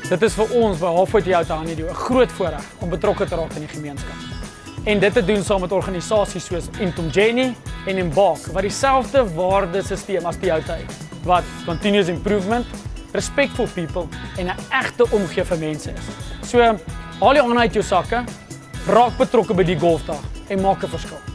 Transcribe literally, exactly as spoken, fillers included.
Dit is vir ons by Halfway to Jou Honeydew 'n groot voorreg om betrokke te raak in die gemeenskap. En dit te doen saam met organisasies soos Intomjeni en Embark wat dieselfde waardesisteem as die Jouta het, wat continuous improvement, respectful people en 'n egte omgee vir mense is. So, haal jou aan uit jou sakke, raak betrokke by die golfdag en maak 'n verskil.